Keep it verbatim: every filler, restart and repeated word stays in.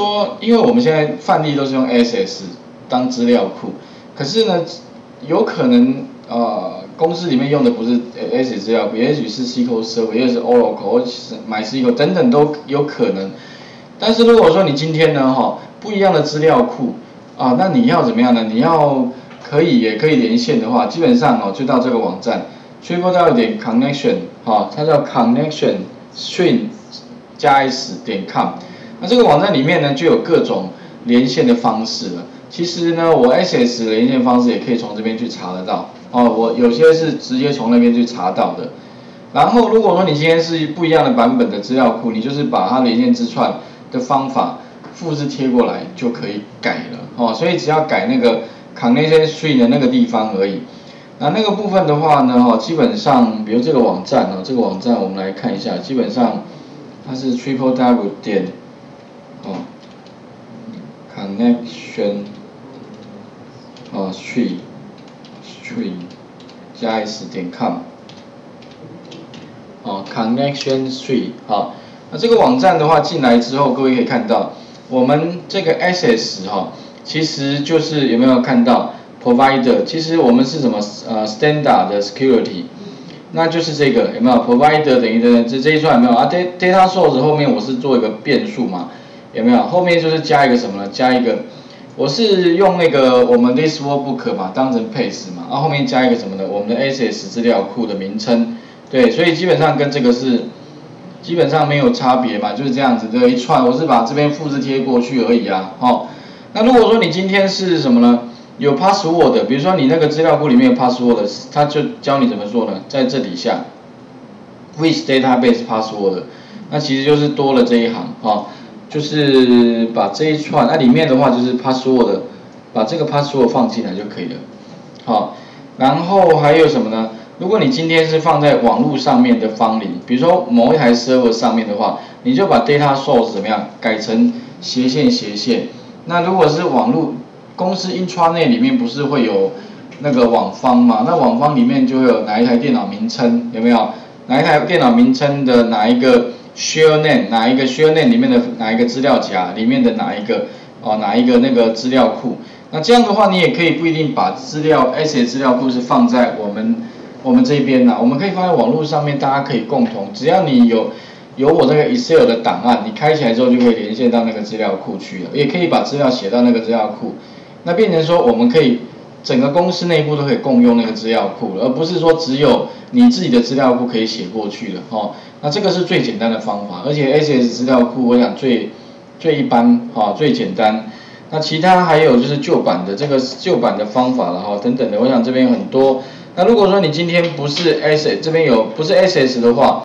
说，因为我们现在范例都是用 S S 当资料库，可是呢，有可能呃公司里面用的不是 S S 资料库，也许是 S Q L Server， 也许是 Oracle， 或者是 MySQL 等等都有可能。但是如果说你今天呢哈不一样的资料库啊，那你要怎么样呢？你要可以也可以连线的话，基本上哦就到这个网站 triple w 点 connection 哈，它叫 connection string 加 s 点 com。那这个网站里面呢就有各种连线的方式了。其实呢，我 S S 的连线方式也可以从这边去查得到哦。我有些是直接从那边去查到的。然后如果说你今天是不一样的版本的资料库，你就是把它连线之串的方法复制贴过来就可以改了哦。所以只要改那个 connection string 的那个地方而已。那那个部分的话呢，哈，基本上比如这个网站哦，这个网站我们来看一下，基本上它是 triple w 点哦 connection 哦 string string 加 s 点 com 哦 connection string 好，那这个网站的话进来之后，各位可以看到，我们这个 S S 哈、哦，其实就是有没有看到 provider？ 其实我们是什么呃 standard 的 security， 那就是这个有没有 provider 等于的这这一串有没有啊 ？data source 后面我是做一个变数嘛，有没有？后面就是加一个什么呢？加一个，我是用那个我们 this workbook 嘛当成 paste 嘛，然、啊、后面加一个什么呢？我们的 S S 资料库的名称，对，所以基本上跟这个是基本上没有差别嘛，就是这样子的一串，我是把这边复制贴过去而已啊，哦。那如果说你今天是什么呢？有 password， 比如说你那个资料库里面有 password， 他就教你怎么做呢？在这底下 ，which database password， 那其实就是多了这一行，哦，就是把这一串，那里面的话就是 password， 把这个 password 放进来就可以了，好，然后还有什么呢？如果你今天是放在网络上面的方领，比如说某一台 server 上面的话，你就把 data source 怎么样改成斜线斜线。那如果是网络公司 intranet 里面不是会有那个网方嘛？那网方里面就会有哪一台电脑名称，有没有？哪一台电脑名称的哪一个 share name， 哪一个 share name 里面的哪一个资料夹里面的哪一个哦哪一个那个资料库？那这样的话，你也可以不一定把资料 S S 资料库是放在我们我们这边呐，我们可以放在网络上面，大家可以共同，只要你有有我这个 Excel 的档案，你开起来之后就可以连线到那个资料库去了，也可以把资料写到那个资料库，那变成说我们可以整个公司内部都可以共用那个资料库了，而不是说只有你自己的资料库可以写过去了哦。那这个是最简单的方法，而且 S S 资料库我想最最一般哈、哦、最简单。那其他还有就是旧版的这个旧版的方法了哈、哦、等等的，我想这边有很多。那如果说你今天不是 S S 这边有不是 S S 的话，